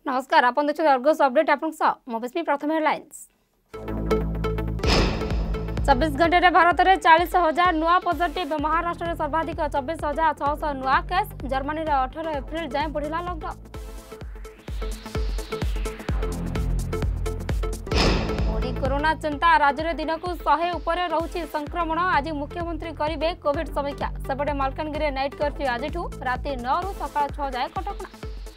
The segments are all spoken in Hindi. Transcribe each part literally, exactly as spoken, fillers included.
नमस्कार आपण देखिए अर्गस अपडेट आपन सा मोबस्मी प्रथम हेडलाइंस। चौबीस घंटे रे भारत रे चालीस हजार नुआ पॉजिटिव, महाराष्ट्र रे सर्वाधिक चौबीस हजार छह सौ नुआ केस, जर्मनी रे अठारह एप्रिल जाए बढ़िला लॉकडाउन। मोदी कोरोना चिंता, राज्य रे दिन को सौ ऊपर रहुछि संक्रमण, आज मुख्यमंत्री करिवे कोविड समीक्षा। सेपटे मालकानगिरी नाइट कर्फ्यू आजिठू राति नौ रु सकाळ छह जाए कटकणा।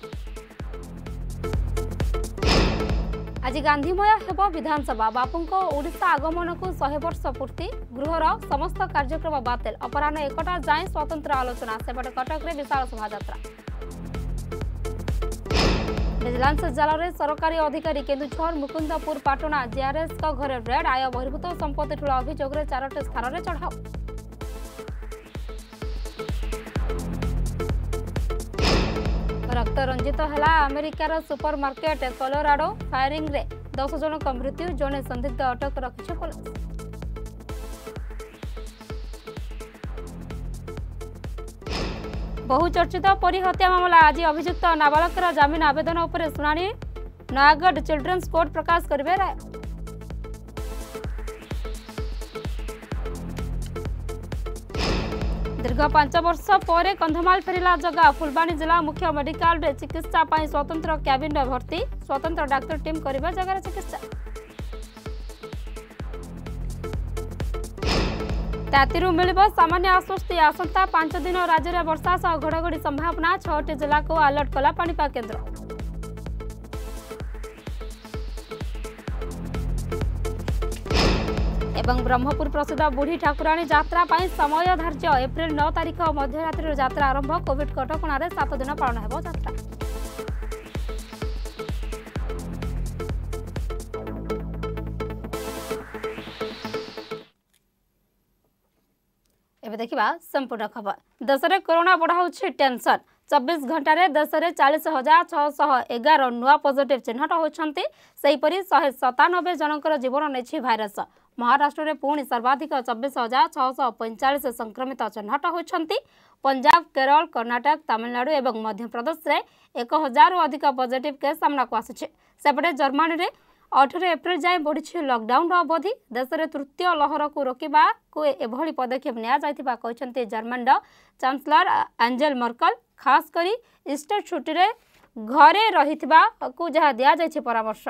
आज गांधीमय हेब विधानसभा, बापूंको ओडिशा आगमन को सौ वर्ष पूर्ति, गृहर समस्त कार्यक्रम बातिल, अपराह एकटा जाए स्वतंत्र आलोचना। सेपटे कटक रे विशाल शोभायात्रा। विजिलेंस जाल में सरकारी अधिकारी केन्दुझर मुकुंदपुर पाटना जेआरएस का घरे रेड, आय बहिर्भूत संपत्ति ठूल अभियोग में चारोटी स्थान में चढ़ाऊ। रक्त रंजित है अमेरिकार सुपरमार्केट कोलोराडो, फायरिंग रे दस जन का मृत्यु, जड़े संदिग्ध अटक रखिছে पुलिस। बहुचर्चित परी हत्या मामला, आज अभियुक्त नाबालकर जमीन आवेदन उपर शुणाणी, नयागढ़ चिल्ड्रेन्स कोर्ट प्रकाश करेंगे राय। दीर्घ पांच वर्ष पर कंधमाल फेरिला जगह, फुलबाणी जिला मुख्य मेडिकल रे चिकित्सा पाई स्वतंत्र कैबिन रे भर्ती, स्वतंत्र डाक्टर टीम करिबा जगह चिकित्सा। तातीरू मिलिबो सामान्य आश्वस्ति, आसंता पांच दिन राज्य में वर्षा सह घड़घड़ी संभावना, छठी जिला को अलर्ट कला पाणीपाग केन्द्र। एवं ब्रह्मपुर प्रसिद्ध बुढ़ी ठाकुराणी यात्रा पाई समय धार्य, एप्रिल नौ तारीख मध्यरात्रि यात्रा आरंभ, कोविड कटकणार सात दिन पालन हेब यात्रा। एबे देखिबा संपूर्ण खबर। देश में कोरोना बढ़ाउछि टेंशन, चौबीस घंटा रे देश में चालीस हजार छह सौ एगार नुआ पॉजिटिव चिन्हट होती, सेहीपरि शहे सतानबे जनकर जीवन नहीं भाइरस। महाराष्ट्र में पुणी सर्वाधिक चौबीस हजार छह सौ पैंचाश संक्रमित चिन्हट होती। पंजाब, केरल, कर्नाटक, तमिलनाडु और मध्य प्रदेश में एक हजार अधिक पॉजिटिव केस सामना को आसी। सेपटे जर्मनी में अठारह एप्रिल जाए बढ़ी लॉकडाउन अवधि, देश में तृतीय लहर को रोकवा को एभली पदक्षेप नि जर्मन चांसलर एंजेल मर्कल, खासकर ईस्टर छुट्टी रे घरे रहिथिबा को जहा दिया जायछि परामर्श।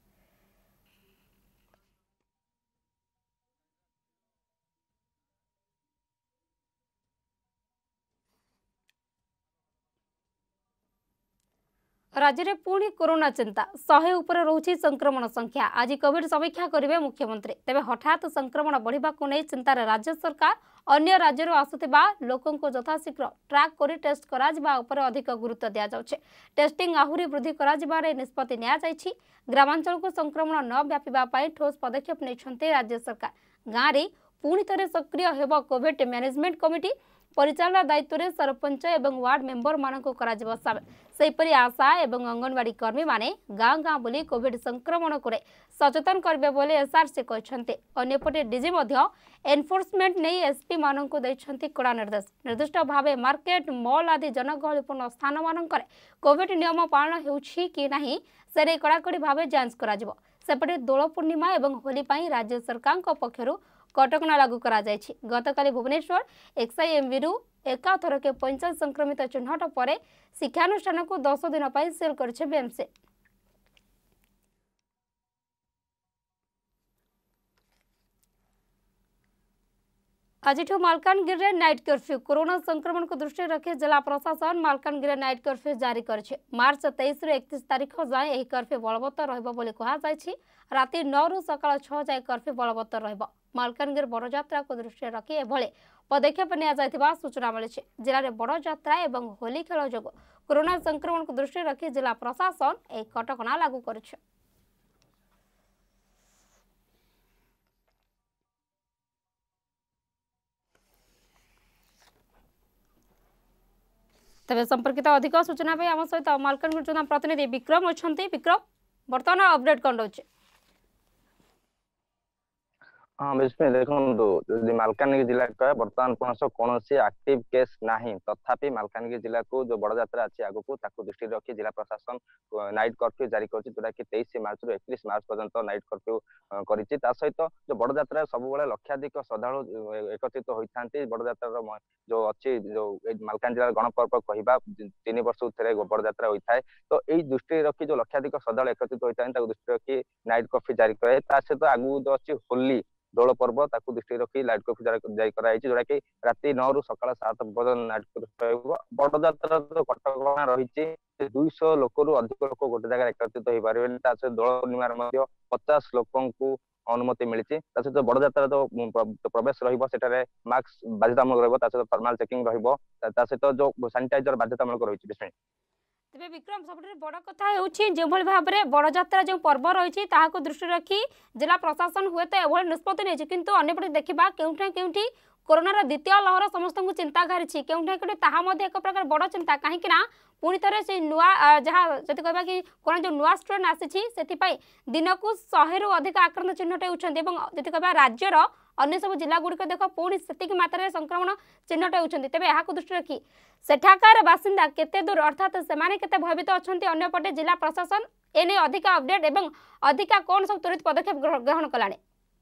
राज्य में पुणी कोरोना चिंता, सौ ऊपर रहुछि संक्रमण संख्या, आज कोविड समीक्षा करेंगे मुख्यमंत्री। तेबे हठात संक्रमण बढ़ा को नहीं चिंतार राज्य सरकार, अन्य राज्य आसुथिबा लोकों को यथाशीघ्र ट्रैक कर टेस्ट करा उपर अधिक गुरुत्व दिया जाउछे। टेस्टिंग आहुरी वृद्धि करा निष्पत्ति निया जायछि। ग्रामांचल को संक्रमण न व्यापिबा पाई ठोस पदक्षेप नैछन्ते राज्य सरकार। गाँव में पुणी थे सक्रिय हेब कोविड मैनेजमेंट कमिटी, परिचालना दायित्व में सरपंच और वार्ड मेंबर मानक सामिल। सेहीपरि आशा और अंगनवाड़ी कर्मी माने गाँ गाँ बुली कोविड संक्रमण को सचेतन करेंगे बोले एसआरसी कहते। अन्यपटे डीजी एनफोर्समेंट नहीं एसपी मानक देइछन्ति कड़ा निर्देश। निर्दिष्ट भाव मार्केट, मॉल आदि जनगहलीपूर्ण स्थान मानक कोविड नियम पालन होउछि कि नहीं से कड़ाकड़ी भाव जांच कराजिबो। सेपटे दोल पूर्णिमा और होली पाई राज्य सरकार पक्षरु कटकणा लागू करा जायछि। गतकाली भुवनेश्वर एक्सआईएमवी रु एकाथर के पैंचाश संक्रमित चिन्हट पर शिक्षानुष्ठान को दस दिन पर सील करिছে बीएमसी। आज मालकानगिरी नाइट कर्फ्यू, कोरोना संक्रमण को दृष्टि रखी जिला प्रशासन मालकानगिरी नाइट कर्फ्यू जारी करिছে। मार्च तेईस रु एकतीस तारीख जाए यह कर्फ्यू बलवत्तर रहिबो बोली कहा जायछि। राति नौ रु सकाळ छह जाए कर्फ्यू बलवत्तर रहिबो। मालकानगिरी बड़यात्रा को दृष्टि रखी एभले पदक्षेप निया जायथिबा सूचना मिली। जिले में बड़यात्रा और होली खेल जो कोरोना संक्रमण को दृष्टि रखी जिला प्रशासन एक कटकणा लागू करिছে। तेज संपर्कित अधिक सूचना आम सहित मालकानगिरी प्रतिनिधि विक्रम अच्छा। विक्रम, बर्तमान अपडेट कौन रोचे? हाँ विस्मय देखो जो मालकानगिरी जिला कह बर्तमान पहुंच कौन एक्टिव केस नहीं तथापि मालकानगिरी जिला को जो बड़ यात्रा अच्छी आगू ताकू दृष्टि रखी जिला प्रशासन नाइट कर्फ्यू जारी कर जोटा कि तेईस मार्च रु एकतीस मार्च पर्यंत नाइट कर्फ्यू कर सहित जो बड़ यात्रा सब लक्षाधिक श्रद्धा एकत्रित होता बड़ यात्रा जो अच्छी जो मालकान जिला गणपर्व कहवा तीन वर्ष थे बड़ यात्रा होता है तो यही दृष्टि रखी जो लक्षाधिक श्रद्धा एकत्रित होता है दृष्टि रखी नाइट कर्फ्यू जारी करे सहित आगू जो अच्छी होली दोल पर्व ताकू दृष्टि रखी लाइट कर्फ्यू जारी कराई जोटा कि राति नौ रु सकाल सात पर्यटन नाइट कर्फ्यू बड़ यात्रा जो कटकणा रही दुईश लोक रु अधिक लोक गोटे जगह एकत्रित हो पारे दोल पूर्णिमार पचास लोक अनुमति मिली सहित बड़ यात्रा जो प्रवेश रक्स बाध्यतामूलक रही थर्माल चेकिंग रहित जो सानिटाइजर बाध्यतामूलक रही। तेरे विक्रम सब बड़ कथा जो भाव में बड़ यात्रा जो पर्व रही दृष्टि रखी जिला प्रशासन हुए तो एभली निष्पत्ति नहीं किंतु अन्यपटे देखा केउठा केउठी कोरोनार द्वितीय लहर समस्त चिंता घारी केउठा केउठी ताहा मध्ये एक प्रकार बड़ चिंता कहीं पुणी थे से नुआ जहाँ जदि कहबा कि कोरोना जो नुआ स्ट्रेन आसी दिन को शहे रु अधिक आक्रांत चिन्हट होती जदि कहबा राज्यर अन्य सब जिला गुड़िक देख पुणी से मात्रा संक्रमण चिन्हट होती तेज यहाँ दृष्टि रखी सेठाकार बासिंदा केते दूर अर्थात से केते भयभीत अच्छा अंपटे जिला प्रशासन एने अधिक अपडेट एवं अधिका कौन सब त्वरित पदक्षेप ग्रहण कलानी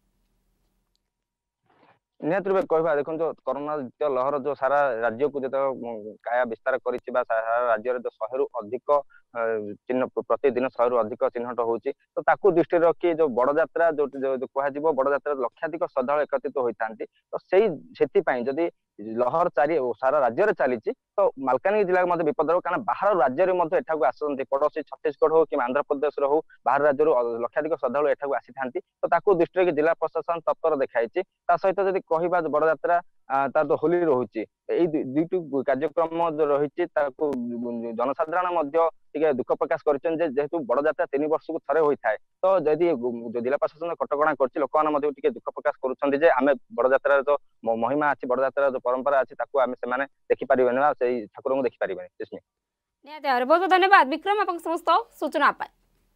निहत रूप कहवा देखो जो कोरोना द्वितीय लहर जो सारा राज्य को जो काया विस्तार कर सारा राज्य जो शहे रु अधिक चिन्ह प्रतिदिन शहे रु अधिक चिन्हट होची तो ताकू दृष्टि रखी जो बड़ यात्रा जो कह बड़ यात्रा लक्षाधिक श्रद्धा एकत्रित होता तो से जदि लहर चारि सारा राज्य चली तो मालकानगिरी जिला में विपद रो कारण बाहर राज्य में आसते पड़ोसी छत्तीसगढ़ हो कि आंध्र प्रदेश हो बाहर राज्य लक्षाधिक श्रद्धा एठाक आसी था तो ताकू दृष्टि रखी जिला प्रशासन तत्पर देखाई सहित जदि कहवा बड़ यात्रा तार तो होली रोचे दुईट कार्यक्रम जो रही जनसाधारण दुख प्रकाश करेतु बड़ यात्रा तीन वर्ष को थे होता है तो जदि जिला प्रशासन कटकणा कर लोक मैंने दुख प्रकाश करें बड़ यात्रा जो महिमा अच्छी बड़ यात्रा जो परंपरा अच्छी देखिपारे से ठाकुर को देखिपारे। बहुत बहुत धन्यवाद विक्रम आप समस्त सूचना पाए।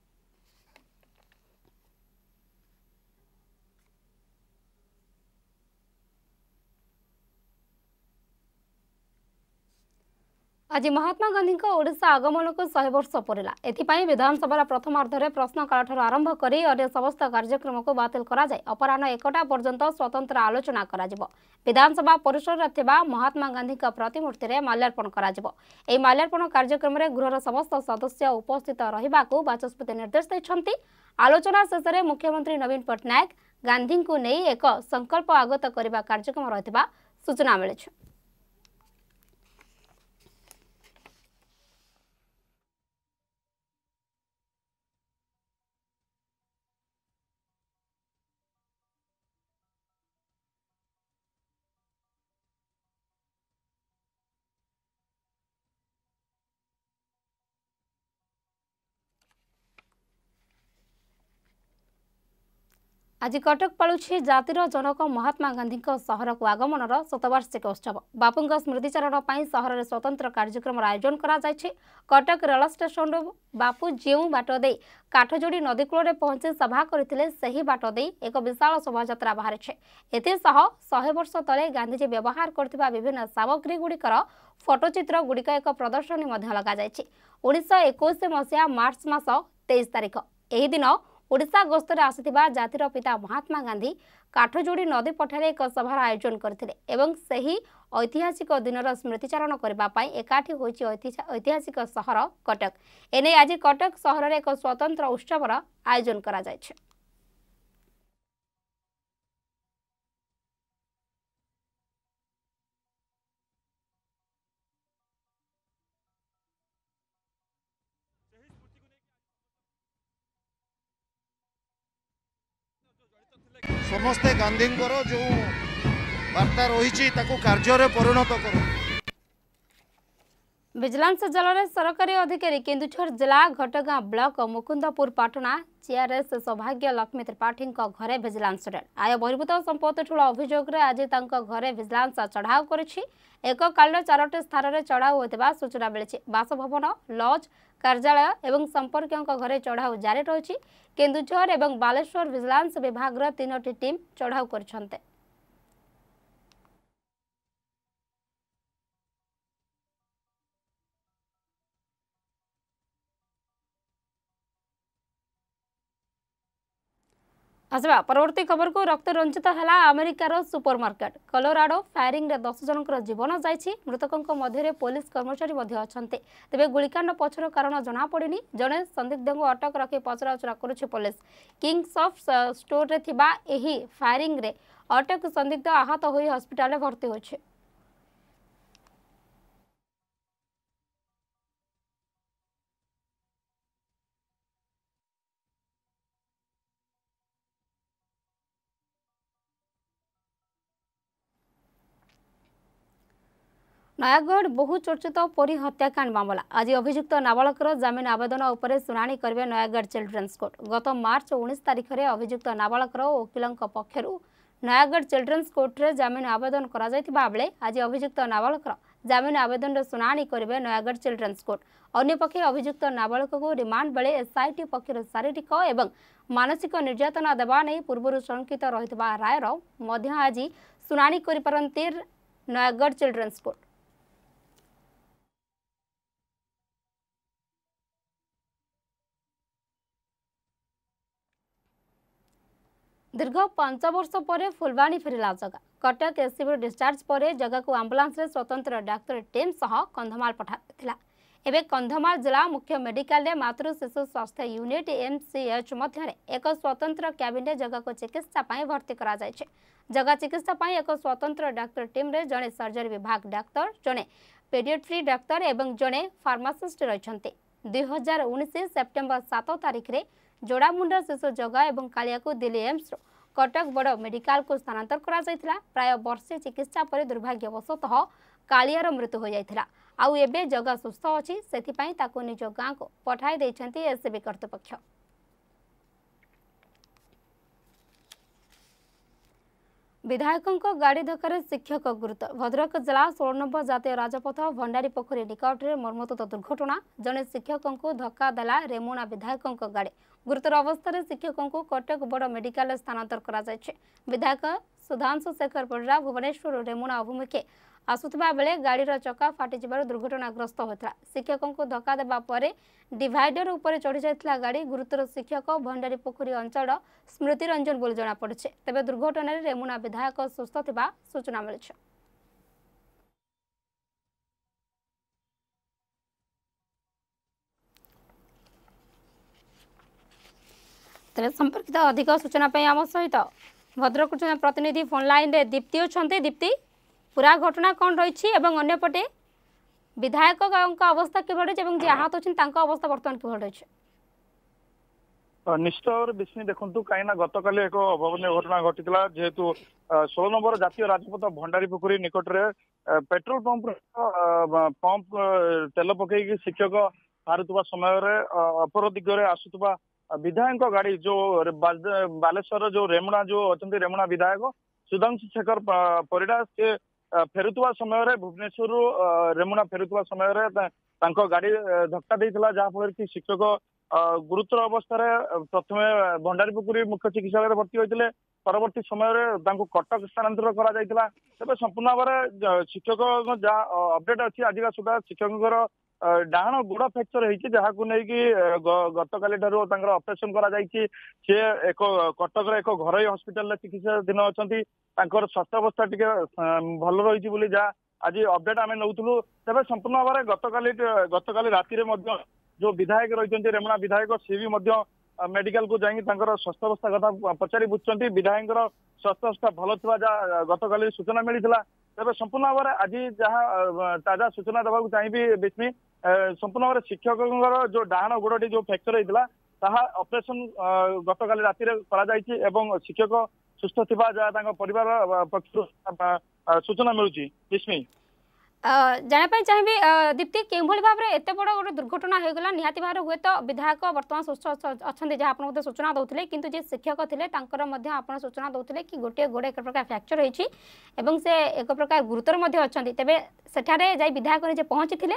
आज महात्मा गांधी ओडिशा आगमन को सौ वर्ष पड़ला एथिपाई विधानसभा प्रथमार्धरे प्रश्नकाल आरंभ कर अन्य समस्त कार्यक्रम को बातिल करा जाय अपराह्न एकटा पर्यंत स्वतंत्र आलोचना करा जिवो। विधानसभा परिसर थिबा महात्मा गांधी प्रतिमूर्ति रे माल्यार्पण करा जिवो। एही माल्यार्पण कार्यक्रम रे गृहर समस्त सदस्य उपस्थित रहिबाकू बाचस्पति निर्देश दैछंती। आलोचना शेष में मुख्यमंत्री नवीन पट्टनायक गांधी को नहीं एक संकल्प आगत करने कार्यक्रम रहितबा सूचना मिली। आज कटक पालुछि जातिर जनक महात्मा गांधी सहर को आगमन शतवार्षिक उत्सव बापू स्मृतिचारण सहर में स्वतंत्र कार्यक्रम आयोजन करा जायछि। कटक रेल स्टेशन बापू जो बाट दे काठजोड़ी नदी कूल पहुंची सभा करथिले सही बाट दे एक विशाल शोभायात्रा बाहरी एसह शहे वर्ष तले गांधीजी व्यवहार करथिबा विभिन्न सामग्री गुड़िकर फोटोचित्र गुड़िक एक प्रदर्शनी लगा जायछि। उन्नीस इक्कीस मसीहा मार्च मास तेईस तारिख एही दिन ओडिशा गस्तर आसिथिबा जातिर पिता महात्मा गांधी काठजोड़ी नदी पठारे एक सभार आयोजन करथिले एवं सही ऐतिहासिक दिनर स्मृतिचारण करबा पई एकाठी होइछि ऐतिहासिक सहर कटक। एने आज कटक सहर एक स्वतंत्र उत्सवर आयोजन करा जायछि। समस्ते गांधी जो वार्ता रही कार्य परिणत कर विजिलेंस जल सरकारी अधिकारी केन्दुझर जिला घटगां ब्लॉक मुकुंदपुर पाटना चीआरएस सौभाग्य लक्ष्मी त्रिपाठी घरे भिजिलांस रेड आय बहिर्भूत संपत्ति ठूल अभियोग आज घरे भिजिलांस चढ़ाऊ कर एक काल चारोटी स्थान में चढ़ाऊ होता सूचना मिली। बासभवन लज कार्यालय और संपर्कों घरे चढ़ाऊ जारी रही। केन्दुझर और बालेश्वर भिजिलांस विभाग तीनो टीम चढ़ाऊ कर आसवा परवर्ती खबर को रक्त रंजित है अमेरिकार सुपरमार्केट कोलोराडो फायरिंग रे दस जन जीवन जाइछि। मृतकों मध्य पुलिस कर्मचारी अच्छा तेज गुलिकांड पछर कारण जना पड़नी। जड़े संदिग्ध को अटक रखी पचराउचरा करुछि पुलिस। किंग्स ऑफ स्टोर रे थिबा एही फायरिंग रे अटक संदिग्ध आहत होई हॉस्पिटल भर्ती होइछि। नयागढ़ बहु चर्चित परी हत्याकांड मामला आज अभियुक्त नाबालकर जमीन आवेदन उपर शुणाणी करेंगे नयागढ़ चिल्ड्रेन्स कोर्ट। गत मार्च उन्नीस तारिख में अभियुक्त नाबालकर वकिलों पक्षर नयागढ़ चिल्ड्रेन्स कोर्ट में जमीन आवेदन बेले आज अभियुक्त नाबालकर जमीन आवेदन शुणाणी करेंगे नयागढ़ चिल्ड्रेन्स कोर्ट। अन्यपक्षे अभियुक्त नाबालक को रिमांड बेले एसआईटी पक्षर शारीरिक और मानसिक निर्यातना देवा नहीं पूर्व शंकित रही रायर आज शुणाणी करपारती नयागढ़ चिल्ड्रेन्स कोर्ट। दीर्घ पांच वर्ष पर फुलवाणी फेरला जगह। कटक एससीबी डिस्चार्ज पर जगह को आंबुलांस रे स्वतंत्र डाक्तर टीम सह कंधमाल पठाइथिला। एबे कंधमाल जिला मुख्य मेडिकल रे मातृ शिशु स्वास्थ्य यूनिट एमसीएच मध्य एक स्वतंत्र कैबिन रे जगह को चिकित्सा पाई भर्ती करा जायछे। जगह चिकित्सा पाई एक स्वतंत्र डाक्तर टीम रे जने सर्जरी विभाग डाक्तर जने पेडियाट्री डाक्तर एवं जने फार्मासिस्ट रहिछन्ते। दुई हजार उन्नीस सेप्टेम्बर सात तारिख रे जोड़ामुंडा शिशु जगह और कालिया को दिल्ली एम्स कटक बड़ मेडिकल को स्थानांतर करा जायथिला। प्राय वर्षे चिकित्सा पर दुर्भाग्यवशतः कालियार मृत्यु हो जायथिला। आउ एबे जगह सुस्थ अछि सेथिपाई ताको निज गाँ को पठाई दैछन्ति एससीबी कर्तृपक्ष। विधायकों गाड़ी धक्कर शिक्षक गुरुतर। भद्रक जिला षोल नंबर जातीय राजपथ भंडारी पोखरी निकट में मर्मन्तुद दुर्घटना। जड़े शिक्षकों को धक्का देला रेमुणा विधायकों गाड़ी। गुरुतर अवस्था शिक्षकों को कटक बड़ मेडिकल स्थानांतर करा जायछि। विधायक सुधांशु शेखर परिड़ा भुवनेश्वर रेमुणा अभिमुखे आसुथिबा बेले गाड़ीर चक्का फाटी जिबार दुर्घटनाग्रस्त होता। शिक्षकों को धक्का देबा परे डिवाइडर उपर चढ़ी जाइथिला गाड़ी। गुरुतर शिक्षक भंडारी पोखरी अंचल स्मृति रंजन बोली जना पड़े। तेबे दुर्घटना रेमुणा विधायक सुस्थ थिबा सूचना मिली। तेरे संपर्कित अधिक सूचना आम सहित भद्रक प्रतिनिधि फोन लाइन रे दीप्ति अच्छा। दीप्ति पूरा घटना कौन रही अंपटे विधायक अवस्था किभଳି रही जे आहत अच्छी अवस्था बर्तमान किभଳି रही? निश्चित भाव में विस्मी देखु कहीं गत काली एक अभावन घटना घटी जेहेतु षोल नंबर जातीय राजपथ भंडारी पोखरी निकट में पेट्रोल पंप पंप तेल पकईकि शिक्षक बाहरुवा समय अपर दिगरे आसुवा विधायक गाड़ी जो बालेश्वर जो रेमुणा जो अच्छा रेमुणा विधायक सुधांशु शेखर परिड़ा से फेरुवा समय भुवनेश्वर रेमुणा फेरुवा समय गाड़ी धक्का देता जहाँफल कि शिक्षक गुरुतर अवस्था प्रथम भंडारी पोखरी मुख्य चिकित्सालय भर्ती होते परवर्ती समय कटक स्थानांतर करा तेज संपूर्ण भाव में शिक्षक जहाँ अपडेट अच्छी आज सुधा शिक्षक डाण गोड़ फ्रैक्चर होती जहाँ गत काली ऑपरेशन करा सी एक कटक एक घर हॉस्पिटल चिकित्साधीन अच्छा स्वास्थ्य अवस्था टी भल रही जहाँ आज अपडेट आम नौलु। तेज संपूर्ण भाव में गत काली गत काली राति जो विधायक रही रेमुणा विधायक सी भी मेडिकल को जाइए स्वास्थ्य अवस्था कथा पचारि बुझुंट विधायक स्वास्थ्य अवस्था भल था जहाँ गत काली सूचना मिलता। तेज संपूर्ण भाव में आज जहाँ ताजा सूचना देवाक चाहिए विस्मी संपूर्ण भाव में शिक्षक जो डाण गोड़ी जो फ्रैक्चर होता ऑपरेशन गत काली राति शिक्षक सुस्थ थिबा जहाँ परिवार पक्ष सूचना मिलूँ। विस्मी जानापी चाहिए दीप्ति कि भाव में एत बड़ गोटे दुर्घटना हो गला निहाती भाव हुए तो विधायक बर्तमान सुस्थ अच्छा जहाँ आप सूचना दौले किंतु जे शिक्षक थे आप सूचना दौले कि गोटे गोड़े एक प्रकार फ्रैक्चर होती से एक प्रकार गुरुतर अच्छा तेरे सेठारे जाई विधायक निजे पहुंची थे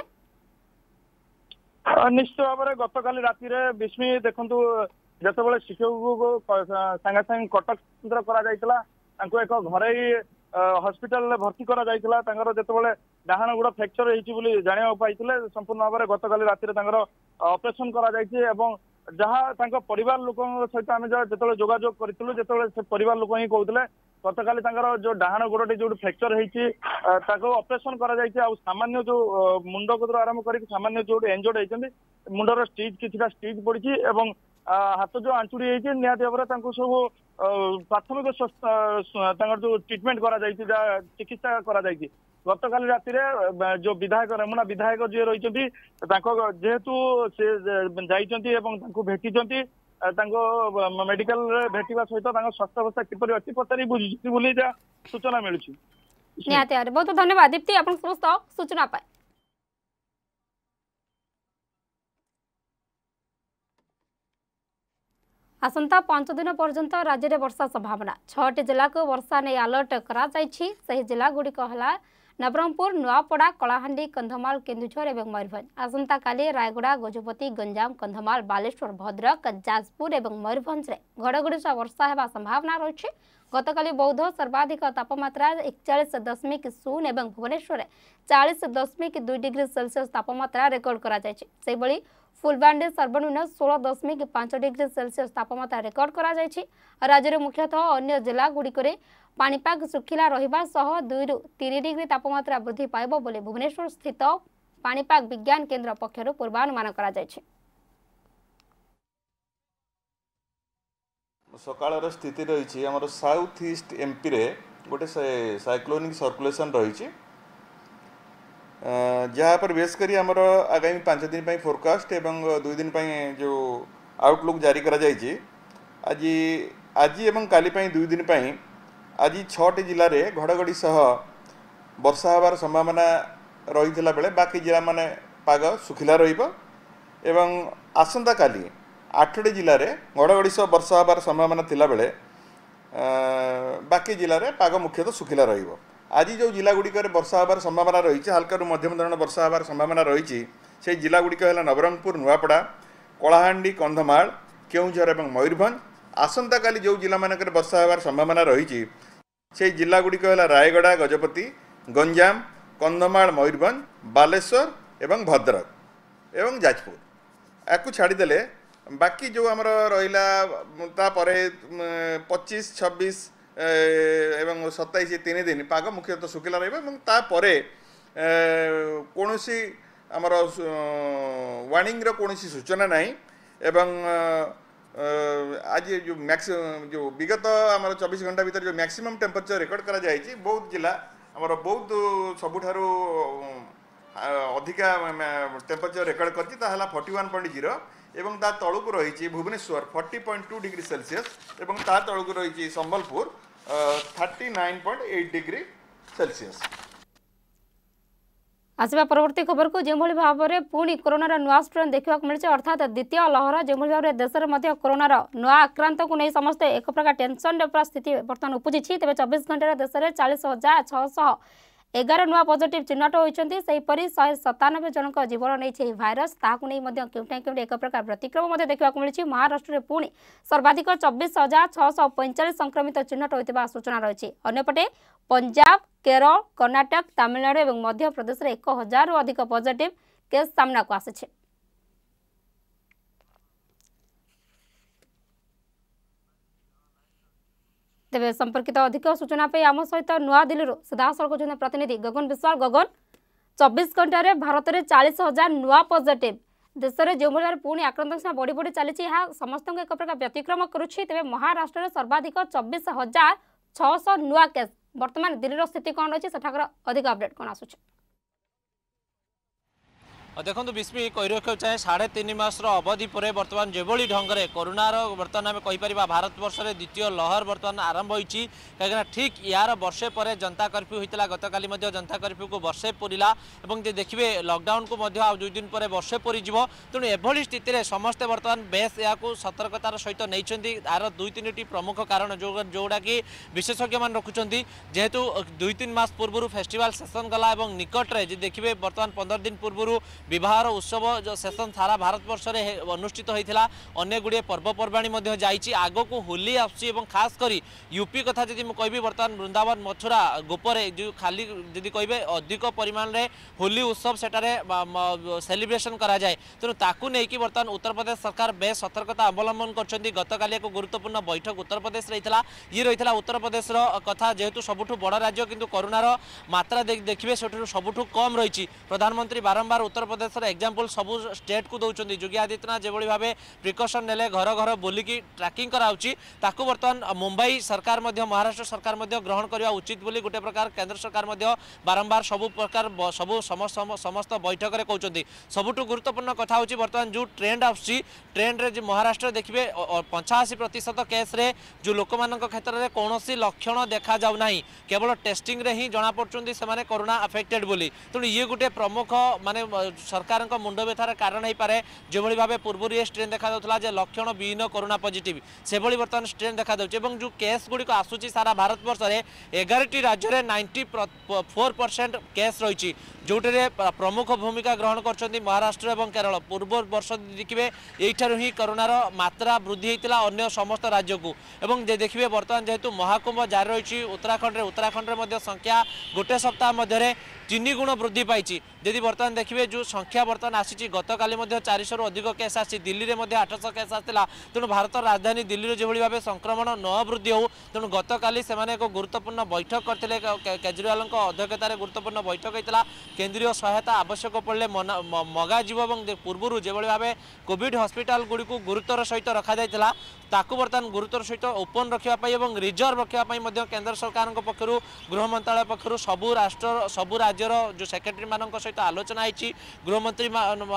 निश्चित भाव में गत काली राति विस्मी देखु जिते शिक्षक को सांगे सांगे कटक कर एक घर हॉस्पिटल भर्ती करा जायतिला तांगर जेतेबेले डाहाण गुड़ा फ्रैक्चर होइछि जानिया पाइतिले संपूर्ण भाव में गत काली राति ऑपरेशन करा जायछि एवं जहाँ तांको परिवार लोक सहित आम जो जोगाजोग करूँ जो परिवार लोक ही कहते गत काली जो डाहाण गोड़े जो फ्रैक्चर होइछि ऑपरेशन करा जायछि आ सामान्य जो मुंड को आरंभ कर सामान्य जो एंजर्ड होइछन्ति मुंडर स्टिच किछिटा स्टिच पड़छि एवं हाथ जो आंचुड़ी होती निहाती भाव में सब प्राथमिक जो ट्रिटमेंट करा चिकित्सा करा गत काली राति जो विधायक रेमुना विधायक जी रही जेहेतु से जाइए भेटी मेडिकल भेटा सहित स्वास्थ्य अवस्था किपर अच्छी पचारि बुझी सूचना मिलूँ। बहुत धन्यवाद दीप्ति आप समस्त सूचना पाए। आसंता पांच दिन पर्यंत राज्य में वर्षा संभावना छटी जिला को वर्षा नहीं अलर्ट करा जिला गुड़िक है नवरंगपुर नुआपड़ा कलाहांडी कंधमाल केन्दुझर और मयूरभंज आसंता काली रायगड़ा गजपति गंजाम कंधमाल बालेश्वर भद्रक जाजपुर और मयूरभंज में घड़घड़ी सह वर्षा होगा संभावना रही। गतकाली बौद्ध सर्वाधिक तापमात्रा एकचाश दशमिक शून्य और भुवनेश्वर चालीस दशमिक दुई डिग्री सेल्सियस तापमात्रा रेकर्ड कर फुलबाणी सर्वनिम्न षोल दशमिक पांच डिग्री सेल्सियस तापमात्रा रेकर्ड करा राज्य में मुख्यतः अन्य जिला गुड़िक पानीपाग सुखिला रहिबा सह दुई रु तीन डिग्री तापमात्रा वृद्धि पाइब बोली भुवनेश्वर स्थित पानीपाग विज्ञान केन्द्र पक्षर पूर्वानुमान करा जायछि। सकाळर स्थिति रही आमर साउथ ईस्ट एमपी रे गोटे साइक्लोनिक सर्कुलेशन रही जहाँ पर बेस करी आमर आगामी पांच दिन पर फोरकास्ट एवं दुई दिन पर जो आउटलुक जारी करा जायछि आज आज एवं काली पर दुई दिन पर आज छटी जिले में घड़घड़ी सह वर्षा होबार संभावना रही बेले बाकी जिला माने पाग सुखिला रहिबो एवं आसंता काली आठटी जिले में घड़घड़ी सह वर्षा होबार संभावना थिला बेले बाकी जिले में पाग मुख्यतः सुखिला रहिबो। आज जो जिला गुड़िक वर्षा होबार संभावना रही हल्का मध्यम धरण वर्षा होबार संभावना रही से जिला गुड़िक है नवरंगपुर नुआपड़ा कलाहांडी कंधमाल केन्दुझर और मयूरभंज आसंता काली जो जिला मानक वर्षा होबार संभावना रही से जिला गुड़िक है रायगड़ा गजपति गंजाम कंधमाल मयूरभंज बालेश्वर एवं भद्रक एवं जाजपुर या छाड़देले बाकी जो आमर रहा पच्चीस छब्बीस एवं सत्ताईस तीन दिन पाग मुख्यतः सुखिला रही कौन सी आमर वार्निंग कौन सूचना नहीं एवं आज जो मैक्स जो विगत आमर चौबीस घंटा भीतर जो मैक्सिमम टेम्परेचर रेकर्ड करा जायछि बहुत जिला आमर बहुत सबुठारु अधिका टेम्परेचर रेकर्ड करछि ताहला फोर्टी वन पॉइंट जीरो एवं ता तळुक रही Bhubaneswar forty point two degree celsius एवं ता तळुक रही Sambalpur thirty nine point eight degree celsius. आसवा परवर्ती खबर को जो भाव में पुणी कोरोनार नुआ स्ट्रेन देखा मिले अर्थात द्वितीय लहर जो भाव में देश में कोरोनार नुआ आक्रांत को नहीं समस्ते एक प्रकार टेंशन पूरा स्थिति बर्तमान उपजी तेज चौबीस घंटे देश में चालीस हजार छःश एगार नुआ पॉजिटिव चिन्हट होती शहे सतानबे जन जीवन नहीं भाइरस ताकू नहीं केउटा केउटी एक प्रकार व्यतिक्रम देखा मिली महाराष्ट्र में पुणी सर्वाधिक चौबीस हजार छःश पैंचाश संक्रमित चिन्हट होता सूचना रही अंपटे पंजाब केरल कर्णाटक तमिलनाडु और मध्य प्रदेश में एक हजार अधिक पॉजिटिव केस सामना को आसी। तेज संपर्कित अधिक सूचना पे आम सहित नुआ दिल्ली सीधासल प्रतिनिधि गगन विश्वाल गगन चौबीस घंटे भारत में चालीस हजार नुआ पॉजिटिव देश में जो भाव पुणी आक्रांत संख्या बढ़ी बढ़ी चली समस्त एक प्रकार व्यतिक्रम करुच्ची तेज महाराष्ट्र में सर्वाधिक चौबीस हजार छःश नुआ केस वर्तमान दिल्ली स्थिति कौन रही सेठाकर अधिक अपडेट कौन आसुच। देखो विस्मी कही रखा चाहे साढ़े तीन मास अवधि पर बर्तमान जो ढंग से कोरोनार बर्तमान आम कहीपर भारत वर्ष में द्वितीय लहर बर्तमान आरंभ होती कहीं ठीक यार वर्षे पर जनता कर्फ्यू होता गतकाली जनता कर्फ्यू को वर्षे पूरा और देखिए लॉकडाउन को दुई दिन पर वर्षे पूरी तेणु एभली स्थित में समस्ते बर्तमान बेस या सतर्कतार सहित नहीं यार दुई तीन प्रमुख कारण जो जोड़ा कि विशेषज्ञ मान रखुंट जेहेतु दुई तीन मास पूर्व फेस्टिवल सेसन गला और निकटरे देखिए बर्तमान पंद्रह दिन पूर्व विवाहर उत्सव जो सेसन सारा भारत वर्ष में अनुष्ठित होता अनेक गुड़े पर्वपर्वाणी जाइए आग को होली आसूँ खास कर यूपी कथा जी मुझे बर्तमान वृंदावन मथुरा गोपरे जो खाली जी कहे अधिक परिमाण में होली उत्सव सेटारे सेलिब्रेशन करा जाए तेणु ताकू नहीं बर्तमान उत्तर प्रदेश सरकार बेस सतर्कता अवलंबन कर गतकाली एक गुरुत्वपूर्ण बैठक उत्तर प्रदेश रही ये रही उत्तर प्रदेश कथा जेहेतु सबुठ बड़ राज्य किंतु कोरोनार मात्रा देखिए सबुठ कम रही प्रधानमंत्री बारंबार उत्तर प्रदेश एग्जांपल सबू स्टेट को दौरान योगी आदित्यनाथ जो भाव प्रिकसन ने घर घर बोलिकी ट्रैकिंग कराऊँगी ताकू बर्तमान मुंबई सरकार महाराष्ट्र सरकार ग्रहण करने उचित बोली गोटे प्रकार केंद्र सरकार बारंबार सबू प्रकार सबू समस्त बैठक में कहते सबुठ गुरुत्वपूर्ण कथा होची बर्तमान जो ट्रेंड आसूँ ट्रेंड रे महाराष्ट्र देखिए पंचाशी प्रतिशत केस रे जो लोक मान क्षेत्र में कौन लक्षण देखा जाऊना केवल टेस्टिंग रे ही जना पड़ुंट से कोरोना अफेक्टेड बोली तेणु ये गोटे प्रमुख माने सरकार मुंड व्यथार कारण हो पाए जो भाव पूर्व ये स्ट्रेन देखा लक्षण विहीन कोरोना पॉजिटिव से बर्तमान स्ट्रेन देखा जो केस गुड़िक आसूँ सारा भारत वर्ष में एगार टी राज्य में नाइंटी फोर परसेंट केस रही जोटे प्रमुख भूमिका ग्रहण कर महाराष्ट्र और केरल पूर्व वर्ष देखिए यहीठार ही कोरोनार मात्रा वृद्धि होता अन्य समस्त राज्य को एवं देखिए बर्तमान जेहेतु महाकुंभ जारी रही उत्तराखंड उत्तराखंड में संख्या गोटे सप्ताह मध्य तीन गुण वृद्धि पाई जदि बर्तमान देखिए जो संख्या बर्तमान आसी गतकाली चार सौ अधिक केस आसी दिल्ली में आठश केस आसाला तेणु भारत राजधानी दिल्ली जो भाव संक्रमण न वृद्धि हो तेणु गतकाली से एक गुरुत्वपूर्ण बैठक करते केजरीवाल अध्यक्षतार गुरुत्वपूर्ण बैठक होता केंद्रीय सहायता आवश्यक पड़े मगाजी पूर्व जो भाव कोविड हस्पिटाल गुड़ी को गुरुत्वर सहित रखा जाता ताकू बर्तमान गुरुत्वर सहित ओपन रखापी और रिजर्व रखापी केंद्र सरकार पक्षर गृह मंत्रालय पक्षर सबू राष्ट्र सबू राज्यर जो सेक्रेटरी मान सहित आलोचना होती गृहमंत्री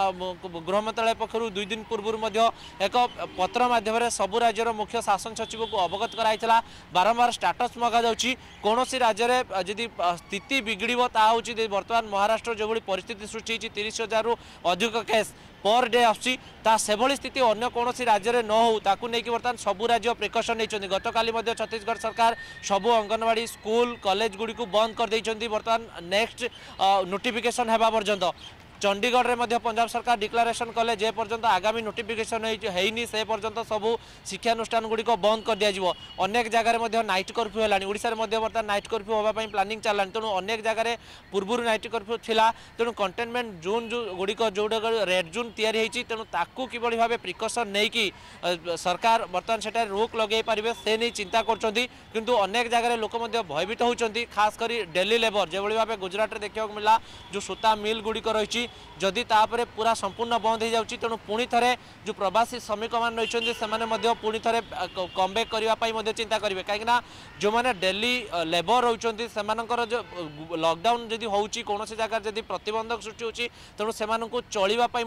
गृह मंत्रालय पक्षर दुई दिन पूर्व एक पत्र मध्यम सबू राज्यर मुख्य शासन सचिव को अवगत कराइला बारंबार स्टाटस मगा जाऊँगी कौन राज्य में जदि स्थिति बिगड़ ताकि बर्तमान महाराष्ट्र जो भाई परिस्थिति सृष्टि तीस हजार रु अधिक केस पर डे आसी से स्थिति अन्य कौन राज्य में न हो ताकू नहीं बर्तमान सबू राज्य प्रिकसन नहीं गतकाली छत्तीसगढ़ सरकार सबू अंगनवाड़ी स्कूल कॉलेज गुड़ी को बंद कर देइछन्ती बर्तमान नेक्स्ट नोटिफिकेशन होगा पर्यंत चंडीगढ़ में पंजाब सरकार डिक्लेरेशन कले जे पर्यंत आगामी नोटिफिकेशन होनी से पर्यंत सबू शिक्षानुष्ठान गुड़िक बंद कर दिया अनेक जगह में नाइट कर्फ्यू है ओडिशा में बर्तमान नाइट कर्फ्यू होगापी प्लानिंग चलला तेणु अनेक जगह पूर्व नाइट कर्फ्यू थिला तेणु कंटेनमेंट जोन जो गुड़िक जो रेड जोन तैयारी तेणु ताकू किभली भाव प्रिकसन नहीं सरकार बर्तमान से रोक लगे पारे से नहीं चिंता कर अनेक जगह लोक भयभीत होती खास कर डेली लेबर जो भाव गुजरात में देखा मिला जो सूता मिल गुड़िक रही जदि तापर पूरा संपूर्ण बंद हो जाउची तेणु पुणी थे जो प्रवासी श्रमिक मान रही से पुणी थे कमबैक करने चिंता करेंगे कहीं जो मैंने डेली लेबर रोचे से जो लॉकडाउन जदि होची कौन जगह जदि प्रतिबंधक सृष्टि होची तेणु से चलवाई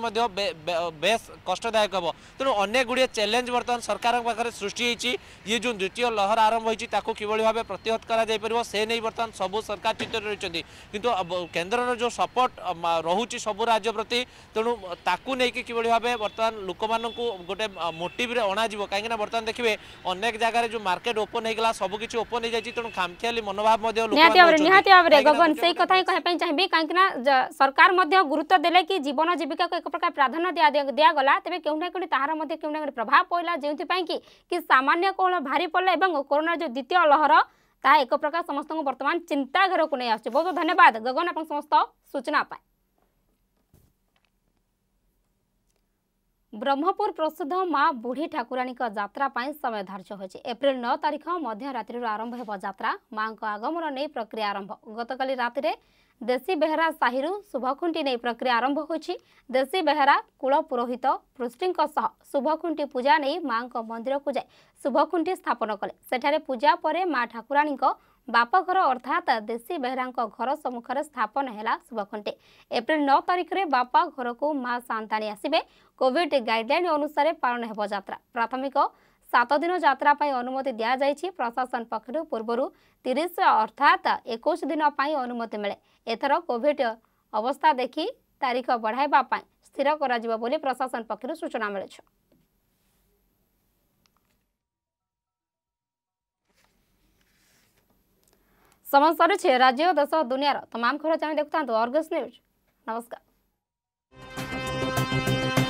बेस कष्टदायक हम तेणु अनेक गुड़िए चैलेंज बर्तमान सरकार पाखे सृष्टि होती ये जो द्वितीय लहर आरंभ होती किभली भाव प्रतिहत कर से नहीं बर्तमान सबू सरकार चिंतित रही किंतु केन्द्र जो सपोर्ट रोचे सबू राज्य प्रति तेणु ताकू नहीं कि भाव बर्तमान लोक मान गोटे मोटिव अणाज कहीं बर्तमान देखिए अनेक जगह जो मार्केट ओपन होगा सबकि ओपन हो जाए तेणु खामखियाली मनोभाव गगन से कथा ही कहना चाहिए कहीं सरकार गुरुत्व देले कि जीवन जीविका को एक प्रकार प्राधान्य दिगला तेज क्यों ना कौन तार क्यों ना प्रभाव पड़ा जो कि सामान्य कौन भारी पड़ा कोरोना जो द्वितीय लहर ता एक प्रकार समस्त बर्तमान चिंता घर को नहीं आस बहुत बहुत धन्यवाद गगन आप समस्त सूचना पाए। ब्रह्मपुर प्रसिद्ध माँ बुढ़ी ठाकुराणी यात्रा समय धार्य होछि एप्रिल नौ तारीख मध्य रात्रि आरंभ हो यात्रा माँ आगमन नहीं प्रक्रिया आरंभ गतकाली राति देशी बेहरा साहिरु शुभखुंटी नहीं प्रक्रिया आरंभ होछि देशी बेहरा कुल पुरोहित पृष्ठिंक सह शुभखुंटी पूजा नहीं माँ मंदिर को जाए शुभखुंटी स्थापन कले सेठारे पूजा परे माँ ठाकुराणी बापघर अर्थात देशी बेहरा घर सम्मुखें स्थापन है शुभखुंटी। एप्रिल नौ तारिख में बापा घर को माँ सांताणी आसवे। कोविड गाइडलाइन अनुसार पालन हो यात्रा। प्राथमिक सात दिन यात्रा अनुमति दि जाइछि। प्रशासन पक्षर पूर्व तीस अर्थात इक्कीस दिन अनुमति मिले। एथर कोविड अवस्था देखि तारीख बढ़ाइबा स्थिर करा बोली प्रशासन पक्षर सूचना मिली। समय सरी राज्य देश दुनिया तमाम खबर जाने देखता अर्गस न्यूज। नमस्कार।